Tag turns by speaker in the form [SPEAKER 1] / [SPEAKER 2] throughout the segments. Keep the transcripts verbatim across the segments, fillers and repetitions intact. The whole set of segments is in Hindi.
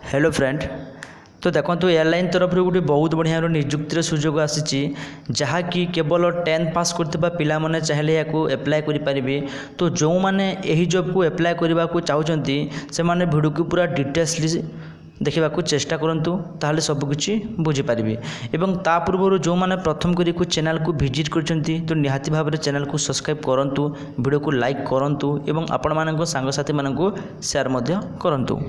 [SPEAKER 1] Hello friend. तो देखो तो एयरलाइन तरफ गोटे बहुत बढ़िया निजुक्तिर सुजोग आसी जहाँकि केवल टेन पास करथिबा पिला माने चाहिले याकू एप्लाय करि परिबे। तो जो माने एही जॉब को एप्लाय करबा को चाहउचंती से माने वीडियो को पूरा डिटेल्सली देखा चेष्टा करंतु ताहले सब किछि बुझी पारिबे। एवं ता पूर्व जो माने प्रथम करी को चैनल को विजिट करचंती तो निहाती भाव में चैनल को सब्सक्राइब करंतु, वीडियो को लाइक करंतु एवं आपण मानक सांगसाथी मानक शेयर मध्य करंतु।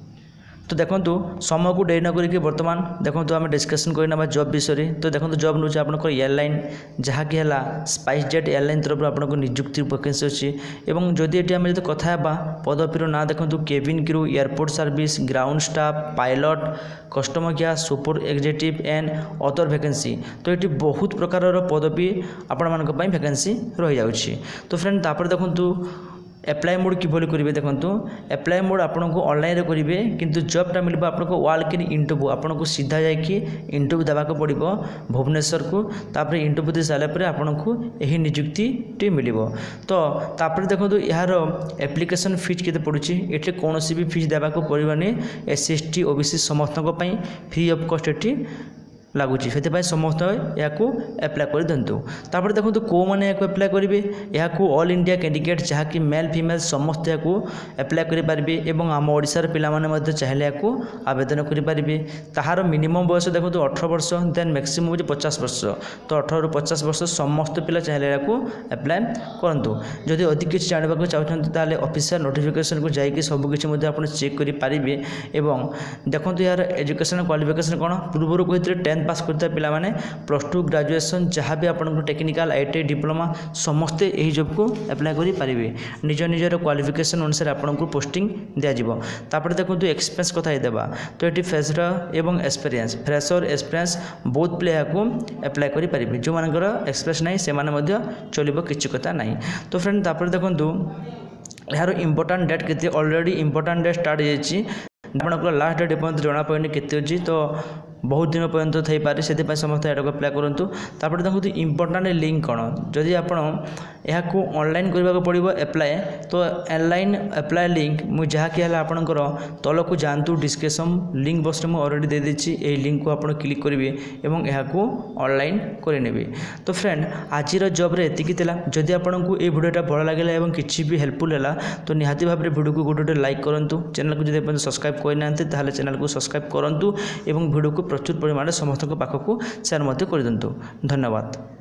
[SPEAKER 1] तो देखो समय को डेरी न करके बर्तमान देखो आम डिस्कसन करना जॉब विषय। तो देखो जॉब नौ आप एयरलाइन जहाँकि है स्पाइस जेट एयरलाइन तरफ आपको निजुक्ति वैकेंसी अच्छी। एवं जदि ये आम जो कथा पदवीर ना देखो cabin crew, airport service, ground staff, pilot, customer care, super executive and other vacancy. तो ये बहुत प्रकार पदवी आपण मानक वैकेंसी रही जाऊँगी। तो फ्रेंड तापर देखो एप्लाय मोड किभली करेंगे। देखो एप्लाय मोड आपको ऑनलाइन करेंगे किंतु जॉबटा मिल आपको वाल्क इन इंटरव्यू आपको सीधा जाकि इंटरव्यू देवाक पड़ो भुवनेश्वर को। तापर इंटरव्यू दे सारापर आपको यही निजुक्ति मिल। तो तापर देखो यार एप्लिकेशन फीस केते पड़ुछि। एटे कौन भी फीस देवाक पड़ोनी। S C S T OBC समस्त फ्री ऑफ कॉस्ट एटी लगुच से समस्त या एप्लाय कर दिंतु। तापर देखो कौ मैंने या एप्लाय करेंगे या ऑल इंडिया कैंडिडेट जहाँकि मेल फीमेल समस्त या एप्लाय करेंगे। एवं आम ओडिशार पिला माने चाहिए या आवेदन करेंगे। ताहार मिनिमम बयस देखो अठारह वर्ष देन मैक्सिमम हो पचास वर्ष। तो अठारह पचास वर्ष समस्त पिला चाहिए या एप्लाय करूँ। जदि अधिक किसी जानवाक चाहते ऑफिशियल नोटिफिकेशन को जाकि सबकि आप चेक करेंगे। एवं देखो यार एजुकेशन क्वालिफिकेशन कौन पूर्व कहते टेन पास करता पिला माने प्लस टू ग्रेजुएशन जहाँ भी आपन टेक्निकल आईटीआई डिप्लोमा समस्ते यही जॉब को एप्लाय करि पारिबे। निज निजर क्वालिफिकेशन अनुसार आपन को पोस्टिंग दिया जिवो। तापर देखो एक्सपीरियंस कथा देबा। तो ये फ्रेशर एवं एक्सपीरियंस फ्रेशर एक्सपीरियंस बहुत प्ले या एप्लाय करि पारिबे। जो मानकर एक्सपीरियंस नहीं से माने मध्य चलिबो किछि कथा नहीं। तो फ्रेंड तापर देखो यार इंपोर्टेंट डेट केते ऑलरेडी इंपोर्टेंट डेट स्टार्ट जाइछि। आपन लास्ट डेट पर्यंत जना पड़नी केते अछि। तो बहुत दिन पर्यंत थी पारे से समस्त यहाँ एप्लाय करूँ। तापर देखो इंपोर्टेंट लिंक कौन जदि आप ऑनलाइन करने को पड़ो एप्लाय। तो ऑनलाइन एप्लाय लिंक मुझे जहाँकि आपंकर तल को जातु डिस्क्रिप्शन लिंक बॉक्स में ऑलरेडी दे देछि। यही लिंक को आप क्लिक करेंगे और यहाँ ऑनलाइन करेंगे। तो फ्रेंड आज जॉब रे एतिकी थिला। जदि आपको ये वीडियोटा भल लगे और किसी भी हेल्पफुल है तो निहाती भाव में वीडियो को गोटे लाइक करूँ। चैनल को जब सब्सक्राइब करना चैनल को सब्सक्राइब करूँ और वीडियो को प्रचुर परिमाण समस्त पाखक शेयर कर दिंतु। धन्यवाद।